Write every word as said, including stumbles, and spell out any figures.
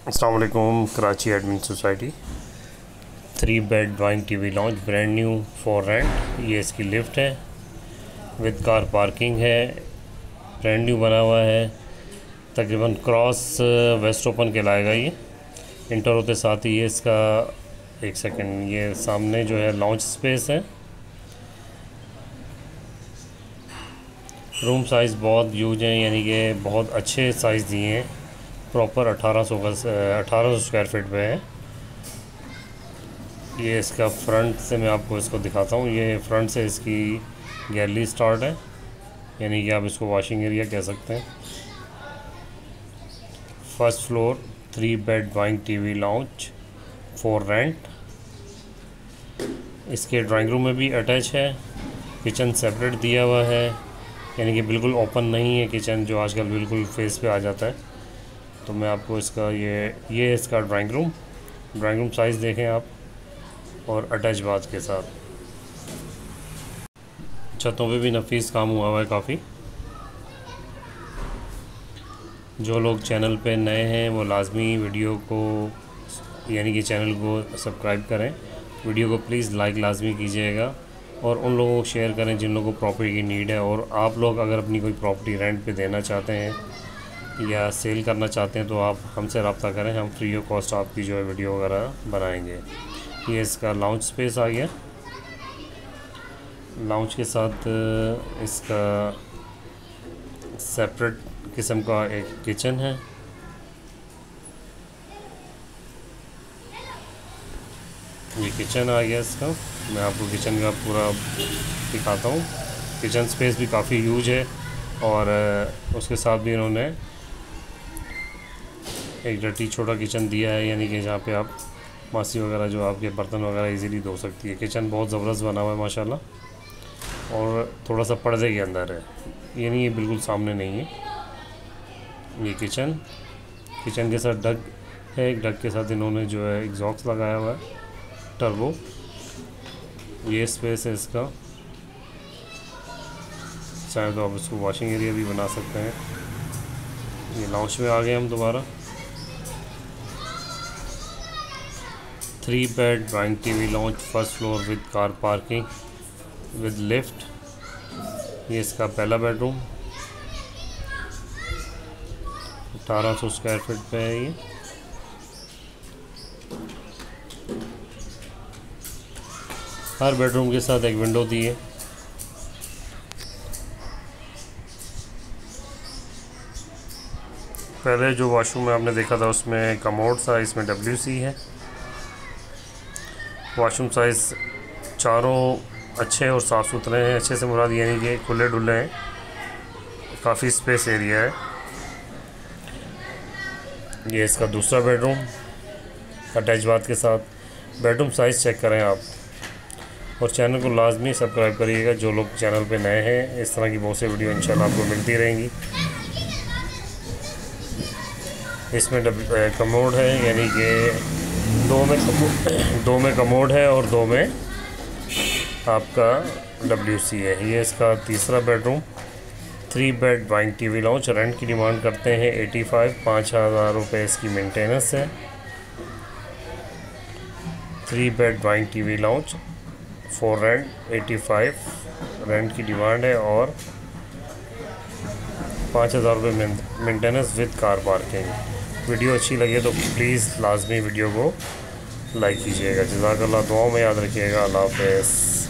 अस्सलाम वालेकुम। Karachi admin society three bed drawing TV lounge brand new for rent. ये इसकी लिफ्ट है, विद कार पार्किंग है, ब्रांड न्यू बना हुआ है। तकरीबन क्रॉस वेस्ट ओपन कहलाएगा। ये इंटर होते साथ ही ये इसका एक सेकंड ये सामने जो है लॉन्च स्पेस है। रूम साइज़ बहुत यूज हैं, यानी कि बहुत अच्छे साइज़ दिए हैं। प्रॉपर अठारह सौ गज अठारह सौ स्क्वायर फीट पे है। ये इसका फ्रंट से मैं आपको इसको दिखाता हूँ। ये फ्रंट से इसकी गैलरी स्टार्ट है, यानी कि आप इसको वॉशिंग एरिया कह सकते हैं। First floor three bed drawing TV lounge for rent. इसके ड्राइंग रूम में भी अटैच है। किचन सेपरेट दिया हुआ है, यानी कि बिल्कुल ओपन नहीं है किचन, जो आजकल बिल्कुल फेस पे आ जाता है। तो मैं आपको इसका ये ये इसका drawing room drawing room size देखें आप, और अटैच बाथ के साथ। छतों पे भी नफीस काम हुआ हुआ है काफ़ी। जो लोग चैनल पे नए हैं वो लाजमी वीडियो को यानी कि चैनल को सब्सक्राइब करें। वीडियो को प्लीज़ लाइक लाजमी कीजिएगा, और उन लोगों को शेयर करें जिन लोगों को प्रॉपर्टी की नीड है। और आप लोग अगर अपनी कोई प्रॉपर्टी रेंट पे देना चाहते हैं या सेल करना चाहते हैं तो आप हमसे रब्ता करें, हम फ्री ऑफ कॉस्ट आपकी जो है वीडियो वगैरह बनाएंगे। ये इसका लाउंज स्पेस आ गया। लाउंज के साथ इसका सेपरेट किस्म का एक किचन है। ये किचन आ गया इसका। मैं आपको किचन का पूरा दिखाता हूँ। किचन स्पेस भी काफ़ी यूज है, और उसके साथ भी इन्होंने एक डर्टी छोटा किचन दिया है, यानी कि जहाँ पे आप मासी वगैरह जो आपके बर्तन वगैरह इजीली धो सकती है। किचन बहुत ज़बरदस्त बना हुआ है माशाल्लाह, और थोड़ा सा पर्दे के अंदर है, यानी ये बिल्कुल सामने नहीं है। ये किचन किचन के साथ डग है। एक डग के साथ इन्होंने जो है एग्जॉस्ट लगाया हुआ है टर्बो। ये स्पेस है इसका। चाहे तो आप इसको वॉशिंग एरिया भी बना सकते हैं। ये लाउंज में आ गए हम दोबारा। Three bed drawing TV lounge first floor with car parking with lift. ये इसका पहला बेडरूम अठारह सौ स्क्वायर फीट पे है। ये हर बेडरूम के साथ एक विंडो दी है। पहले जो वॉशरूम में आपने देखा था उसमें कमोड था, इसमें डब्ल्यू सी है। वॉशरूम साइज़ चारों अच्छे और साफ़ सुथरे हैं। अच्छे से मुराद यानी कि खुले डुले हैं। काफ़ी स्पेस एरिया है। ये इसका दूसरा बेडरूम अटैच बाथ के साथ। बेडरूम साइज़ चेक करें आप, और चैनल को लाजमी सब्सक्राइब करिएगा। जो लोग चैनल पे नए हैं, इस तरह की बहुत सी वीडियो इंशाल्लाह आपको मिलती रहेंगी। इसमें कमोड है, यानी कि दो में दो में कमोड है और दो में आपका डब्ल्यू सी है। ये इसका तीसरा bedroom three bed drawing TV lounge. Rent की डिमांड करते हैं एटी फाइव पाँच हज़ार रुपये इसकी मेंटेनेंस है। Three bed drawing TV lounge for rent eighty five rent की डिमांड है, और पाँच हज़ार रुपये maintenance with car parking. Video अच्छी लगे तो प्लीज़ लाजमी वीडियो को लाइक कीजिएगा। जज़ाकल्लाह। दुआओं में याद रखिएगा। अल्लाह हाफ़िज़।